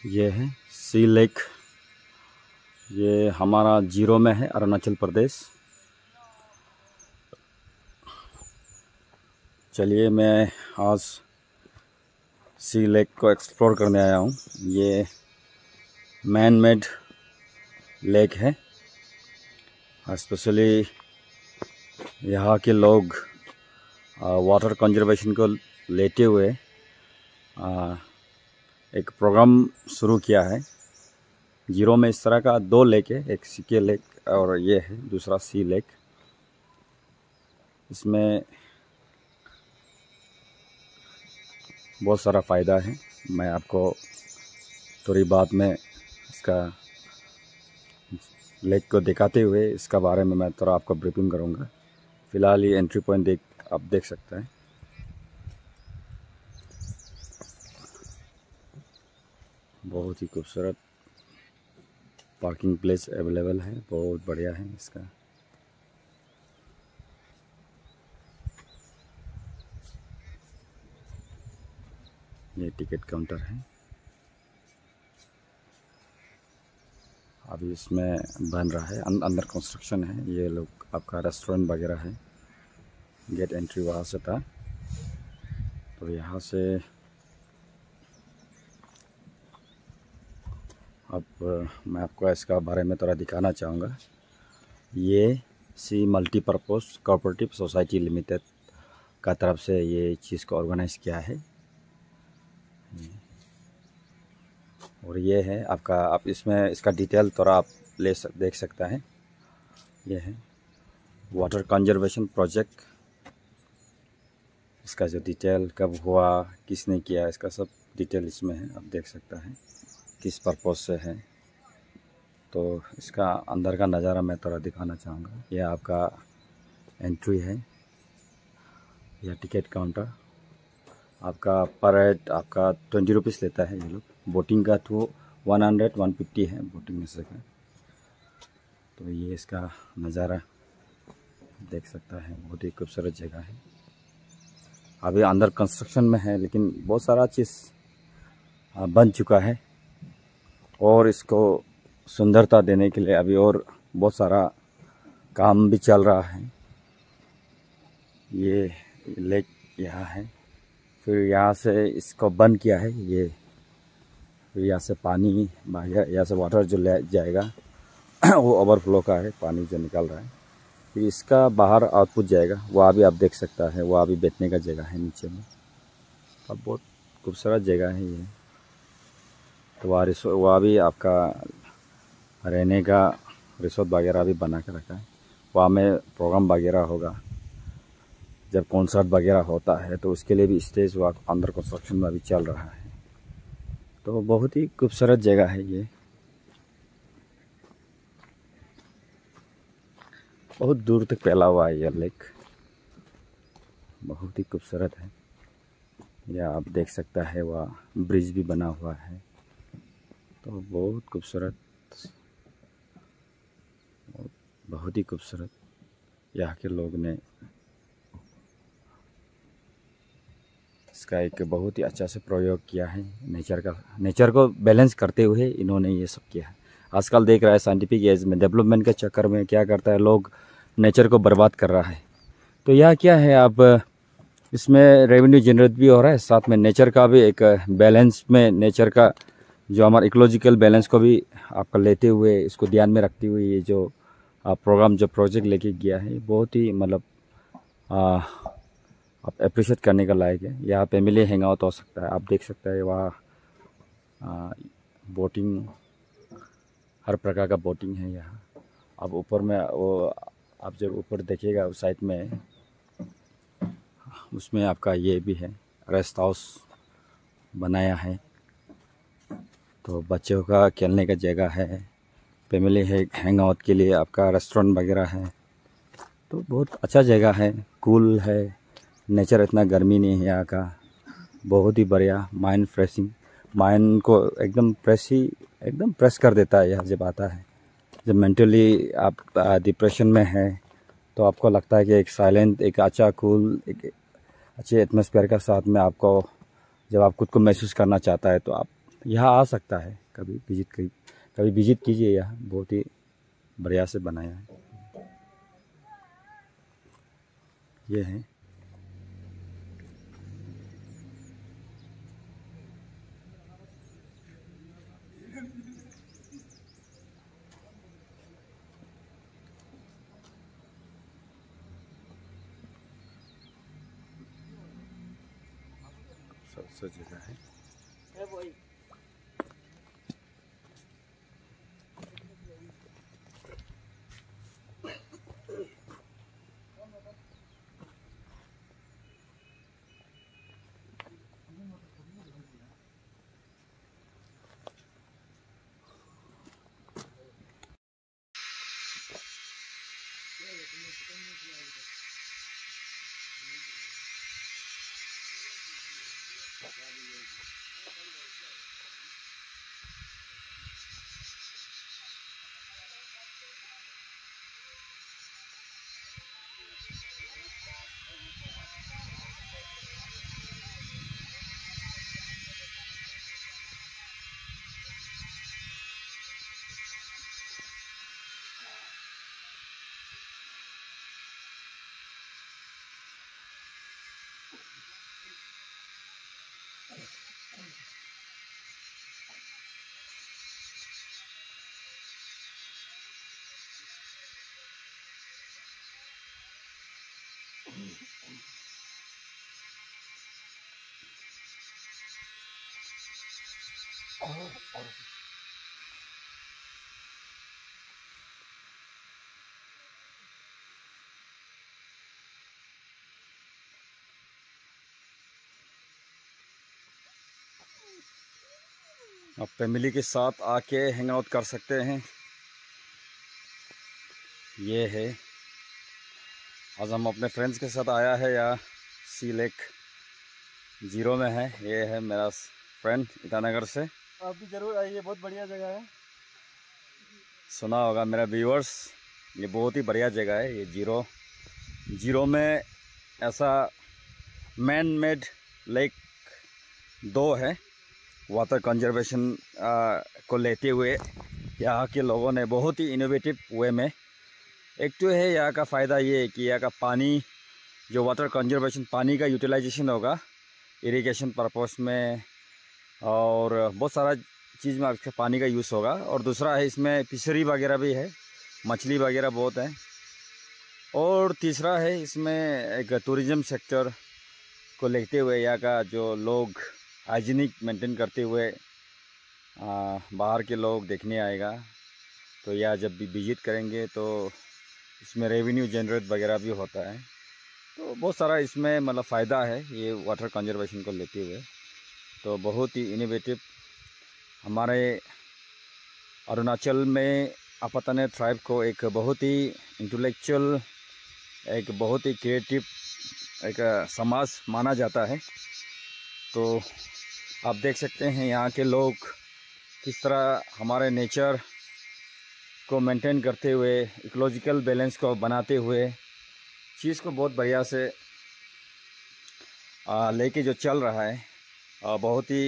ये है सी लेक। ये हमारा जीरो में है, अरुणाचल प्रदेश। चलिए मैं आज सी लेक को एक्सप्लोर करने आया हूँ। ये मैन मेड लेक है। स्पेशली यहाँ के लोग वाटर कंजर्वेशन को लेते हुए एक प्रोग्राम शुरू किया है। जीरो में इस तरह का 2 लेक है, एक सीके लेक और ये है दूसरा सी लेक। इसमें बहुत सारा फ़ायदा है। मैं आपको थोड़ी बात में इसका लेक को दिखाते हुए इसका बारे में मैं थोड़ा आपको ब्रीफिंग करूँगा। फ़िलहाल ये एंट्री पॉइंट आप देख सकते हैं। बहुत ही खूबसूरत पार्किंग प्लेस अवेलेबल है, बहुत बढ़िया है इसका। ये टिकट काउंटर है। अभी इसमें बन रहा है, अंदर कंस्ट्रक्शन है। ये लोग आपका रेस्टोरेंट वगैरह है। गेट एंट्री वहाँ से था, तो यहाँ से अब मैं आपको इसका बारे में थोड़ा दिखाना चाहूँगा। ये C multipurpose cooperative society limited का तरफ से ये चीज़ को ऑर्गेनाइज़ किया है। और ये है आपका, आप इसमें इसका डिटेल थोड़ा आप देख सकता है। ये है वाटर कंजर्वेशन प्रोजेक्ट। इसका जो डिटेल कब हुआ, किसने किया, इसका सब डिटेल इसमें है। आप देख सकता है किस पर्पज़ से है। तो इसका अंदर का नज़ारा मैं थोड़ा दिखाना चाहूँगा। यह आपका एंट्री है, यह टिकट काउंटर। आपका पर हेड आपका 20 रुपीज़ लेता है ये लोग। बोटिंग का तो 100-150 है बोटिंग में से का। तो ये इसका नज़ारा देख सकता है, बहुत ही खूबसूरत जगह है। अभी अंदर कंस्ट्रक्शन में है, लेकिन बहुत सारा चीज़ बन चुका है और इसको सुंदरता देने के लिए अभी और बहुत सारा काम भी चल रहा है। ये लेक यहाँ है, फिर यहाँ से इसको बंद किया है। ये फिर यहाँ से पानी यहाँ से वाटर जो ले जाएगा वो ओवरफ्लो का है, पानी जो निकल रहा है। फिर इसका बाहर आउटपुट जाएगा, वहाँ भी आप देख सकता है। वहाँ भी बैठने का जगह है नीचे में। अब बहुत खूबसूरत जगह है ये। तो वहाँ भी आपका रहने का रिसोर्ट वगैरह भी बना के रखा है। वहाँ में प्रोग्राम वगैरह होगा, जब कॉन्सर्ट वगैरह होता है तो उसके लिए भी स्टेज वहाँ अंदर कंस्ट्रक्शन में अभी चल रहा है। तो बहुत ही खूबसूरत जगह है ये, बहुत दूर तक फैला हुआ है ये लेक। बहुत ही खूबसूरत है। यह आप देख सकता है, वहाँ ब्रिज भी बना हुआ है। तो बहुत खूबसूरत, बहुत ही खूबसूरत। यहाँ के लोग ने इसका एक बहुत ही अच्छा से प्रयोग किया है। नेचर को बैलेंस करते हुए इन्होंने ये सब किया है। आजकल देख रहा है साइंटिफिक एज में, डेवलपमेंट के चक्कर में क्या करता है, लोग नेचर को बर्बाद कर रहा है। तो यह क्या है, आप इसमें रेवेन्यू जनरेट भी हो रहा है, साथ में नेचर का भी एक बैलेंस में, नेचर का जो हमारा इकोलॉजिकल बैलेंस को भी आपका लेते हुए, इसको ध्यान में रखते हुए ये जो प्रोग्राम, जो प्रोजेक्ट लेके गया है, बहुत ही मतलब आप अप्रिशिएट करने का लायक है। यहाँ फैमिली हैंग आउट हो सकता है। आप देख सकते हैं वहाँ बोटिंग, हर प्रकार का बोटिंग है यहाँ। अब ऊपर में वो आप जब ऊपर देखिएगा उस साइड में, उसमें आपका ये भी है, रेस्ट हाउस बनाया है। तो बच्चों का खेलने का जगह है, फैमिली हैंग आउट के लिए आपका रेस्टोरेंट वगैरह है। तो बहुत अच्छा जगह है, कूल है। नेचर इतना गर्मी नहीं है यहाँ का, बहुत ही बढ़िया। माइंड फ्रेशिंग, माइंड को एकदम प्रेस कर देता है यहाँ जब आता है। जब मेंटली आप डिप्रेशन में हैं तो आपको लगता है कि एक साइलेंट, एक अच्छा कूल, एक अच्छे एटमॉस्फेयर के साथ में आपको, जब आप खुद को महसूस करना चाहता है तो आप यहाँ आ सकता है, कभी विजिट कीजिए। यहाँ बहुत ही बढ़िया से बनाया है। ये है सबसे जगह है। आप फैमिली के साथ आके हैंग आउट कर सकते हैं। ये है, आज हम अपने फ्रेंड्स के साथ आया है या सी लेक जीरो में है। ये है मेरा फ्रेंड ईटानगर से। आप भी जरूर आइए, बहुत बढ़िया जगह है। सुना होगा मेरा व्यूअर्स, ये बहुत ही बढ़िया जगह है। ये जीरो में ऐसा मैन मेड लेक 2 है। वाटर कंजर्वेशन को लेते हुए यहाँ के लोगों ने बहुत ही इनोवेटिव वे में, एक तो है यहाँ का फ़ायदा ये है कि यहाँ का पानी, जो वाटर कंजर्वेशन, पानी का यूटिलाइजेशन होगा इरिगेशन पर्पस में, और बहुत सारा चीज़ में आपके पानी का यूज़ होगा। और दूसरा है इसमें फिशरी वगैरह भी है, मछली वगैरह बहुत है। और तीसरा है इसमें एक टूरिज़्म सेक्टर को लेते हुए यहाँ का जो लोग हाइजीनिक मेंटेन करते हुए बाहर के लोग देखने आएगा। तो या जब भी विजिट करेंगे तो इसमें रेवेन्यू जनरेट वगैरह भी होता है। तो बहुत सारा इसमें मतलब फ़ायदा है ये वाटर कंजर्वेशन को लेते हुए। तो बहुत ही इनोवेटिव हमारे अरुणाचल में आपाताने ट्राइब को एक बहुत ही इंटेलेक्चुअल, एक बहुत ही क्रिएटिव एक समाज माना जाता है। तो आप देख सकते हैं यहाँ के लोग किस तरह हमारे नेचर को मेंटेन करते हुए, इकोलॉजिकल बैलेंस को बनाते हुए चीज़ को बहुत बढ़िया से लेके जो चल रहा है, बहुत ही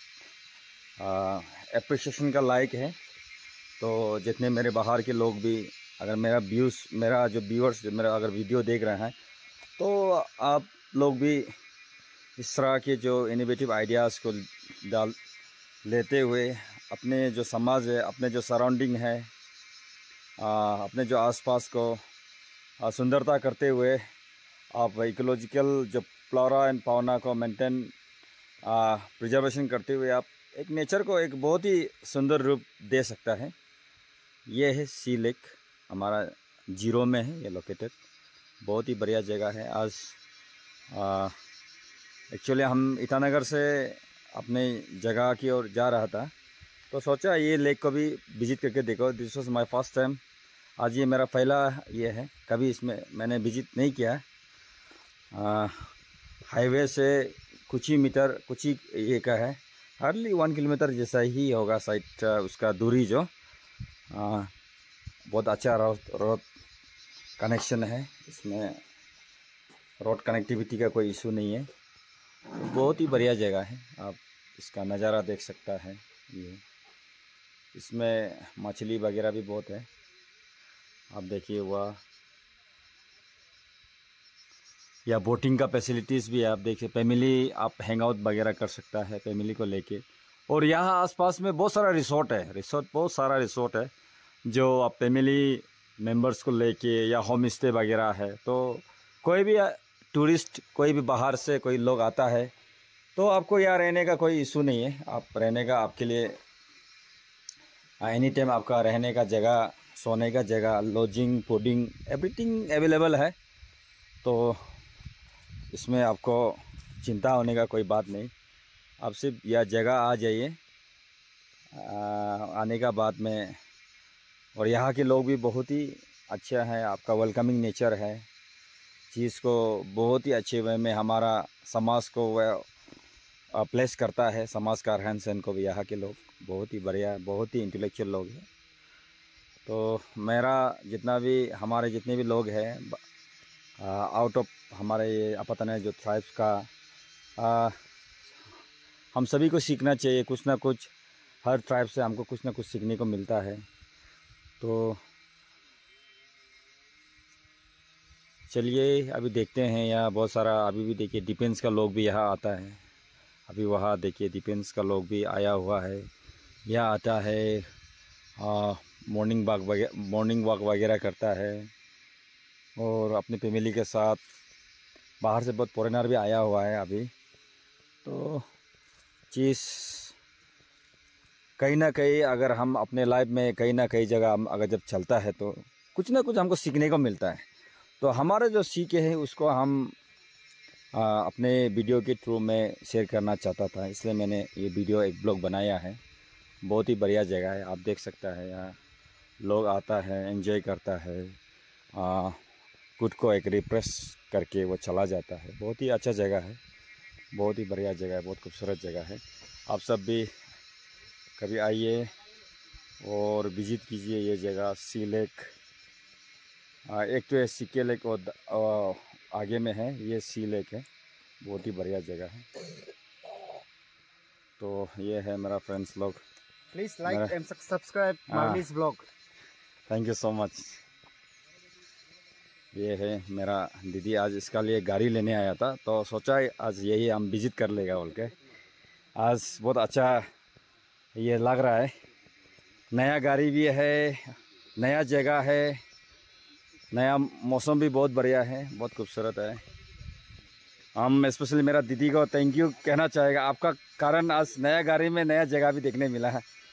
एप्रिसिएशन का लायक है। तो जितने मेरे बाहर के लोग भी, अगर मेरा जो व्यूअर्स मेरा अगर वीडियो देख रहे हैं, तो आप लोग भी इस तरह के जो इनोवेटिव आइडियाज़ को लेते हुए अपने जो समाज है, अपने जो सराउंडिंग है, अपने जो आसपास को सुंदरता करते हुए आप इकोलॉजिकल जो फ्लोरा एंड फाउना को मेंटेन प्रिजर्वेशन करते हुए आप एक नेचर को एक बहुत ही सुंदर रूप दे सकता है। ये है सी लेक, हमारा जीरो में है ये लोकेटेड। बहुत ही बढ़िया जगह है। आज एक्चुअली हम ईटानगर से अपने जगह की ओर जा रहा था, तो सोचा ये लेक को भी विज़िट करके देखो। This was my first time. आज ये मेरा पहला ये है, कभी इसमें मैंने विज़िट नहीं किया। हाईवे से कुछ ही ये का है, हार्डली 1 किलोमीटर जैसा ही होगा साइड उसका दूरी जो। बहुत अच्छा रोड कनेक्शन है इसमें, रोड कनेक्टिविटी का कोई इशू नहीं है। बहुत ही बढ़िया जगह है, आप इसका नज़ारा देख सकता है। ये इसमें मछली वगैरह भी बहुत है, आप देखिए। वह या बोटिंग का फैसिलिटीज़ भी है, आप देखिए। फैमिली आप हैंग आउट वगैरह कर सकता है फैमिली को लेके। और यहाँ आसपास में बहुत सारा रिसोर्ट है, बहुत सारा रिसोर्ट है जो आप फैमिली मेंबर्स को लेके, या होम स्टे वगैरह है। तो कोई भी टूरिस्ट, कोई भी बाहर से कोई लोग आता है तो आपको यहाँ रहने का कोई इशू नहीं है। आप रहने का, आपके लिए एनी टाइम आपका रहने का जगह, सोने का जगह, लॉजिंग, फूडिंग, एवरीथिंग अवेलेबल है। तो इसमें आपको चिंता होने का कोई बात नहीं। आप सिर्फ यह जगह आ जाइए। आने का बाद में, और यहाँ के लोग भी बहुत ही अच्छे हैं, आपका वेलकमिंग नेचर है। चीज़ को बहुत ही अच्छे वे में हमारा समाज को वह प्लेस करता है, समाज का रहन सहन को भी। यहाँ के लोग बहुत ही बढ़िया, बहुत ही इंटेलेक्चुअल लोग हैं। तो मेरा जितना भी, हमारे जितने भी लोग हैं आउट ऑफ हमारे ये अपतने जो ट्राइब्स का, हम सभी को सीखना चाहिए कुछ ना कुछ। हर ट्राइब से हमको कुछ ना कुछ सीखने को मिलता है। तो चलिए अभी देखते हैं। यहाँ बहुत सारा अभी भी देखिए डिफेंस का लोग भी यहाँ आता है। अभी वहाँ देखिए डिफेंस का लोग भी आया हुआ है, यहाँ आता है, मॉर्निंग वॉक वगैरह करता है। और अपनी फैमिली के साथ, बाहर से बहुत फॉरेनर भी आया हुआ है अभी। तो चीज़ कहीं ना कहीं, अगर हम अपने लाइफ में कहीं ना कहीं जगह हम अगर जब चलता है तो कुछ ना कुछ हमको सीखने को मिलता है। तो हमारे जो सीखे हैं उसको हम अपने वीडियो के थ्रू में शेयर करना चाहता था, इसलिए मैंने ये वीडियो एक ब्लॉग बनाया है। बहुत ही बढ़िया जगह है, आप देख सकता है। यहाँ लोग आता है, एंजॉय करता है, खुद को एक रिफ्रेश करके वो चला जाता है। बहुत ही अच्छा जगह है, बहुत ही बढ़िया जगह है, बहुत खूबसूरत जगह है। आप सब भी कभी आइए और विज़िट कीजिए ये जगह। सी लेक, एक तो ये सिक्के लेक और आगे में है, ये सी लेक है। बहुत ही बढ़िया जगह है। तो ये है मेरा फ्रेंड्स लोग। Please like and subscribe Marlis blog. Thank you so much. ये है मेरा दीदी, आज इसका लिए गाड़ी लेने आया था, तो सोचा आज यही हम विज़िट कर लेगा बोल के। आज बहुत अच्छा ये लग रहा है, नया गाड़ी भी है, नया जगह है, नया मौसम भी बहुत बढ़िया है, बहुत खूबसूरत है। हम स्पेशली मेरा दीदी को थैंक यू कहना चाहेगा, आपका कारण आज नया गाड़ी में नया जगह भी देखने मिला है।